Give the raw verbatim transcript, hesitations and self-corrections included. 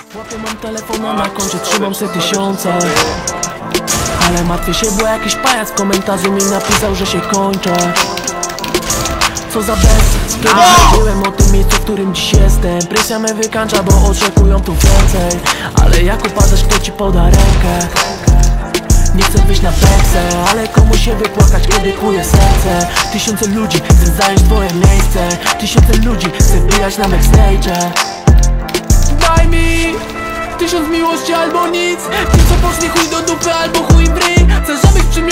Łapie mam telefon, a na koncie trzymam se tysiące. Ale martwię się, bo jakiś pajac w komentarzu mi napisał, że się kończę. Co za bez, kiedy mówiłem o tym miejscu, w którym dziś jestem. Presja mnie wykańcza, bo oczekują tu więcej. Ale jak upadasz, kto ci poda rękę? Nie chcę wyjść na peksę, ale komu się wypłakać, kiedy kuje serce. Tysiące ludzi chce zająć twoje miejsce. Tysiące ludzi chce wbijać na backstage. Daj mi tysiąc miłości albo nic. Ci co poszli chuj do dupy albo chuj w ryj. Chcę, żebyś przy